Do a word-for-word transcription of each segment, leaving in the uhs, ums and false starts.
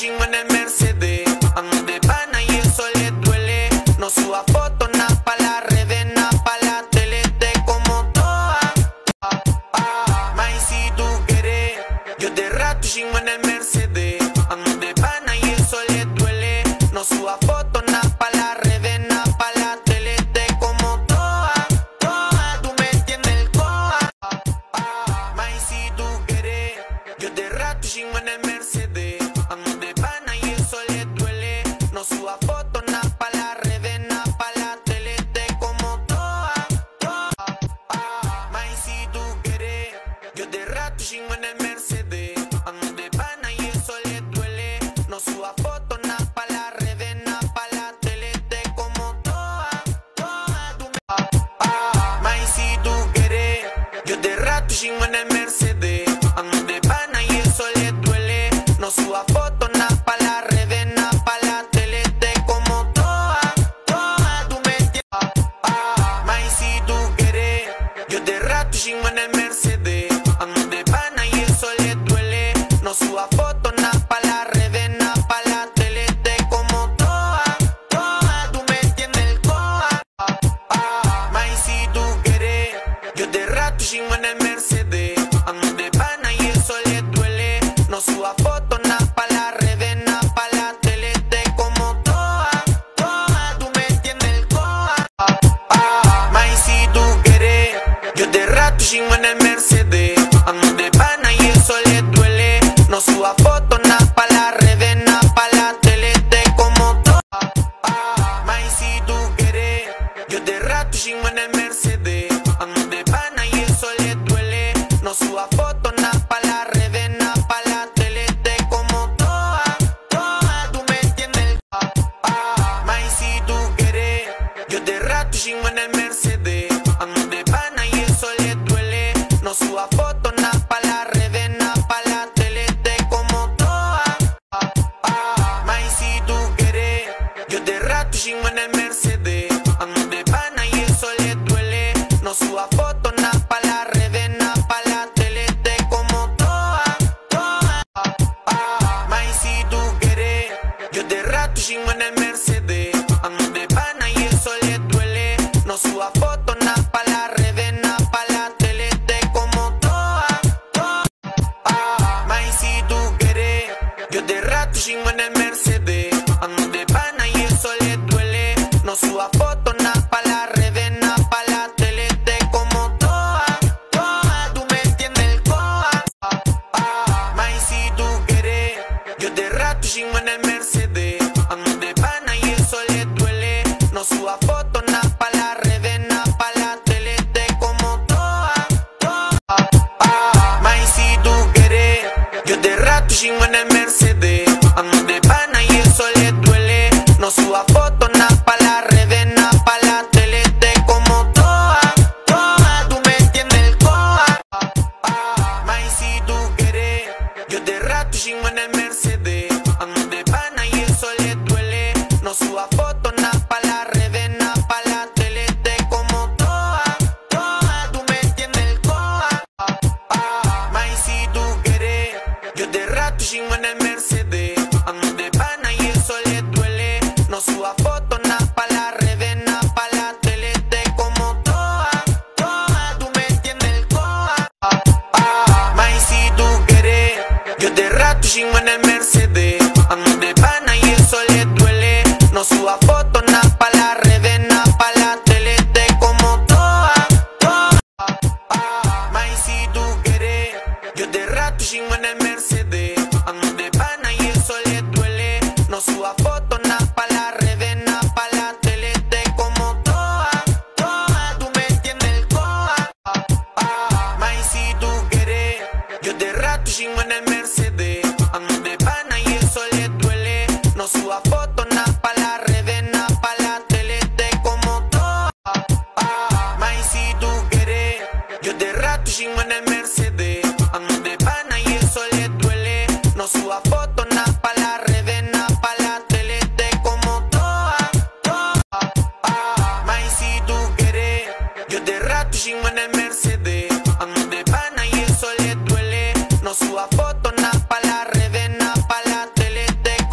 chingo en el Mercedes. Ando de pana y eso le duele. No suba fotos, nada pa' la redes, nada pa' la tele. Te como toa. May, si tú quieres, yo de rato chingo en el Mercedes. Ando de pana y eso le duele. No suba fotos, nada pa' la redes, nada pa' la tele. Te como toa, toa. Tú me entiendes el coa. May, si tú quieres, yo de rato chingo en el Mercedes. Ando de pana y eso le duele. No suba fotos, nada pa' la redes, nada pa' la tele. Te como toa, toa. May, si tú quieres, yo de rato chingo en el Mercedes. Ando de pana y eso le duele. No suba fotos, nada pa' la redes, nada pa' la tele. Te como toa, toa. Tú me... May, si tú quieres, yo de rato chingo en el Mercedes. Ando de pana y eso le duele. No suba fotos, nada pa' la redes, nada pa' la tele. Te como toa, toa. Tú me entiendes. May, si tú quieres, yo de rato chingo en el Mercedes. Ando de pana y eso le duele. No suba fotos, nada pa' la redes, nada pa' la tele. Te como toa, toa. Tú me entiendes el coa. May, si tú quieres, yo de rato chingo en el Mercedes. Ando de pana y eso le duele. No suba fotos, nada pa' la redes, nada pa' la tele. Te como toa, toa. Tú me entiendes el coa. May, si tú quieres, yo de rato chingo en el Mercedes. Ando de pana y eso le duele. No suba fotos, nada pa' la redes, nada pa' la tele. Te como toa. May, si tú quieres, yo de rato chingo en el Mercedes. Ando de pana y eso le duele. No suba fotos, nada pa' la redes, nada pa' la tele. Te como toa, toa. Tú me entiendes el... May, si tú quieres, yo de rato chingo en el Mercedes. Ando de pana y eso le duele. No suba fotos, nada pa' la redes, nada pa' la tele. Te como toa. May, si tú quieres, yo de rato chingo en el Mercedes. Ando de pana y eso le duele. No suba fotos, nada pa' la redes, nada pa' la tele. Te como toa, toa. May, si tú quieres, yo de rato chingo en el Mercedes. Ando de pana y eso le duele. No suba fotos, nada pa' la redes, nada pa' la tele. Te como toa, toa. May, si tú quieres, yo de rato chingo en el Mercedes. Ando de pana y eso le duele. No suba fotos, nada pa' la redes, nada pa' la tele. Te como toa, toa. Tú me entiendes el coa. May, si tú quieres, yo de rato chingo en el Mercedes. Ando de pana y eso le duele. No suba fotos, nada pa' la redes, nada pa' la tele. Te como toa, toa. May, si tú quieres, yo de rato chingo en el Mercedes. Ando de pana y eso le duele. No suba fotos, nada pa' la redes, nada pa' la tele. Te como toa, toa. Tú me entiendes el coa. May, si tú quieres, yo de rato chingo en el Mercedes. Ando de pana y eso le duele. No suba fotos, nada pa' la redes, nada pa' la tele. Te como toa, toa. Tú me entiendes el coa. May, si tú quieres, yo de rato chingo en el Mercedes. Ando de pana y eso le duele. No suba fotos, nada pa' la redes, nada pa' la tele. Te como toa, toa. Tú me entiendes el coa. May, si tú quieres, yo de rato chingo en el Mercedes. Ando de pana y eso le duele. No suba fotos, nada pa' la redes, nada pa' la tele. Te como toa, toa. May, si tú quieres, yo de rato chingo en el Mercedes. Ando de pana y eso le duele. No suba fotos, nada pa' la redes, nada pa' la tele. Te como toa, toa. Tú me entiendes el coa. May, si tú quieres, yo de rato chingo en el Mercedes. Ando de pana y eso le duele. No suba fotos, nada pa' la redes, nada pa' la tele. Te como toa. May, si tú quieres, yo de rato chingo en el Mercedes. Ando de pana y eso le duele. No suba fotos, nada pa' la redes, nada pa' la tele. Te como toa, toa. May, si tú quieres, yo de rato chingo en el Mercedes. Ando de pana y eso le duele. No suba fotos, nada pa' la redes, nada pa' la tele. Te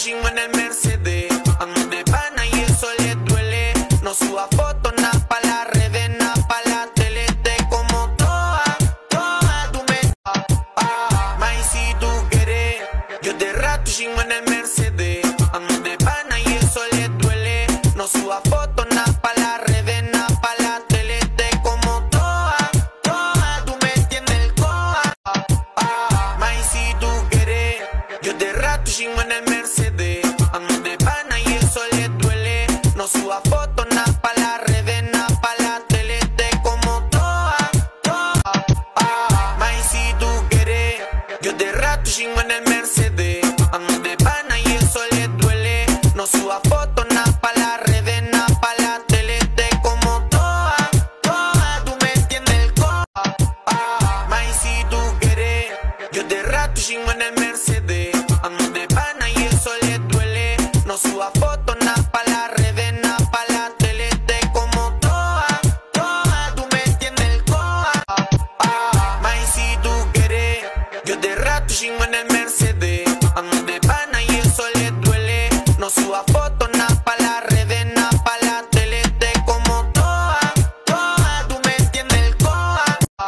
chingo en el Mercedes. Ando de pana y eso le duele. No suba fotos, nada pa' la redes, nada pa' la tele. Te como toda, toda, tú me ah, ah. May, si tú quieres, yo te rato chingo en el Mercedes. Ando de pana y eso le duele. No suba fotos, nada pa' la redes, nada pa' la tele. Te como toda, toda, tú me entiendes el coa. Ah, ah. May, si tú quieres, yo te rato chingo en el Mercedes. Ando de pana y eso le duele. No suba fotos, nada pa' la redes, nada pa' la tele. Te como toda, toda. Ah, may, si tú quieres, yo te rato chingo en el Mercedes. Ando de pana y eso le duele. No suba fotos, nada pa' la redes, nada pa' la tele. Te como toda, toda, tú me entiendes el coa. Ah, may, si tú quieres, yo te rato chingo en el Mercedes. Ando de pana y eso le duele. No suba fotos, nada pa' la redes, nada pa' la tele. Te como toda, toda, tú me entiendes el coa. Ah, may, si tú quieres, yo te rato chingo en el Mercedes. Ando de pana y eso le duele. No suba fotos, nada pa' la redes, nada pa' la tele. Te como toda, toda, tú me entiendes el coa.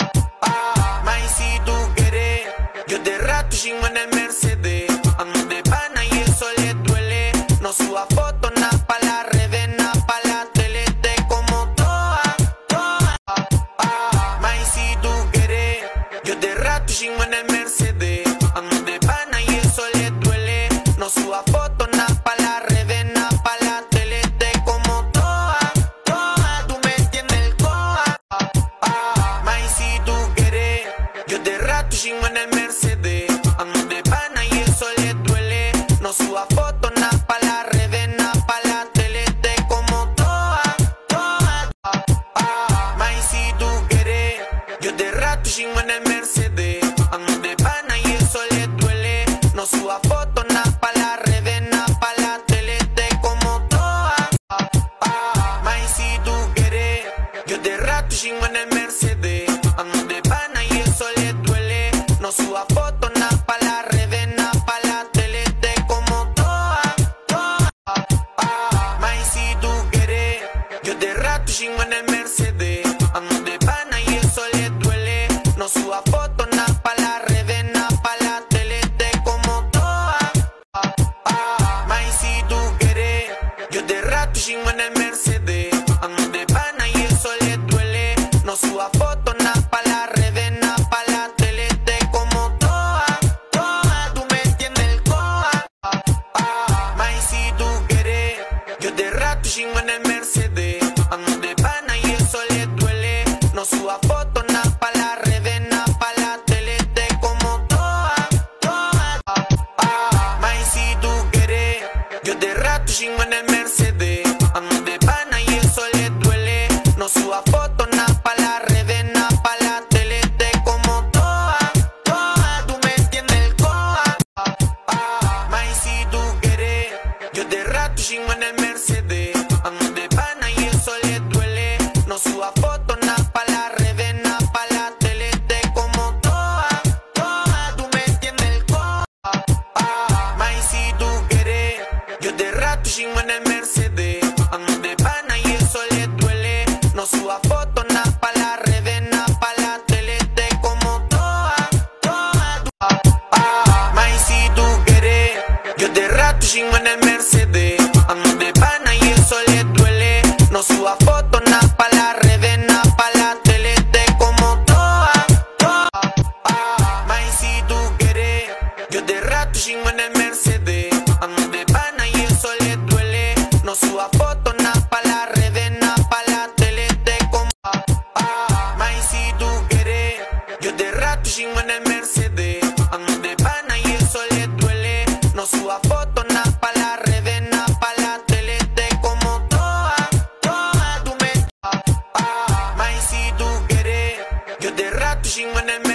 Ah, may, si tú quieres, yo te rato chingo en el Mercedes. Ando de pana y eso le duele. No suba fotos, nada pa' la redes, nada pa' la tele. Te como toda, toda. Ah, may, si tú quieres, yo te rato chingo en el Mercedes. Ando de pana y eso le duele. No suba fotos, nada pa' la redes, nada pa' la tele. Te como toda, toda, tú me entiendes el coa. Ah, may, si tú quieres, yo te rato chingo en el Mercedes. Ando de pana y eso le duele. No suba fotos, nada pa' la redes, nada pa' la tele. Te como toda, toda. Ah, may, si tú quieres, yo te rato chingo en el Mercedes. Ando de pana y eso le duele. No suba fotos, nada pa' la redes, nada pa' la tele. Te como toda. Ah, may, si tú quieres, yo te rato chingo en el Mercedes. Ando de pana y eso le duele. No suba fotos, nada pa' la redes, nada pa' la tele. Te como toda, toda. Ah, may, si tú quieres, yo te rato chingo en el Mercedes. Ando de pana y eso le duele. No suba fotos, nada pa' la redes, nada pa' la tele. Te como toda. Ah, may, si tú quieres, yo te rato chingo en el Mercedes. Ando de pana y eso le duele. No suba fotos, nada pa' la redes, nada pa' la tele. Te como toda, toda, tú me entiendes el coa. Ah, may, si tú quieres, yo te rato chingo en el Mercedes. Ando de pana y eso le duele. No suba fotos, nada pa' la redes, nada pa' la tele. Te como toda, toda. Ah, may, si tú quieres, yo te rato chingo en el Mercedes. Ando de pana y eso le duele. No suba fotos, nada pa' la redes, nada pa' la tele. Te como toda, toda, tú me entiendes el coa. Ah, may, si tú quieres, yo te rato chingo en el Mercedes. Ando de pana y eso le duele. No suba fotos, nada pa' la redes, nada pa' la tele. Te como toda, toda, tú me entiendes el coa. Ah, may, si tú quieres, yo te rato chingo en el Mercedes. Ando de pana y eso le duele. No suba fotos, nada pa' la redes, nada pa' la tele. Te como toda, toda. Ah, may, si tú quieres, yo te rato chingo en el Mercedes. Ando de pana y eso le duele. No suba fotos, nada pa' la redes, nada pa' la tele. Te como toda, toda. Ah, may, si tú quieres, yo te rato chingo en el Mercedes. Ando de pana y eso le duele. No suba fotos, nada pa' la redes, nada pa' la tele. Te como ah, may, si tú quieres, yo te rato chingo en el Mercedes. Ando de pana y eso le duele. No suba fotos, nada pa' la redes, nada pa' la tele. Te como toda, toda, tú me ah, may, si tú quieres, yo te rato chingo en el